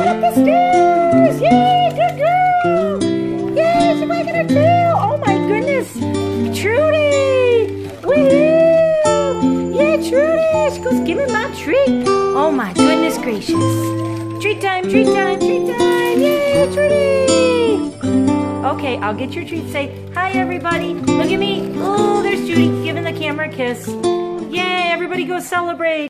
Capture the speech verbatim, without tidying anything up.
up the stairs. Yay, good girl. Yay, she's wagging her tail. Oh my goodness. Trudy. Woohoo. Yay, Trudy. She goes, give me my treat. Oh my goodness gracious. Treat time, treat time, treat time. Yay, Trudy. Okay, I'll get your treat. Say, hi everybody. Look at me. Oh, there's Trudy giving the camera a kiss. Yay, everybody go celebrate.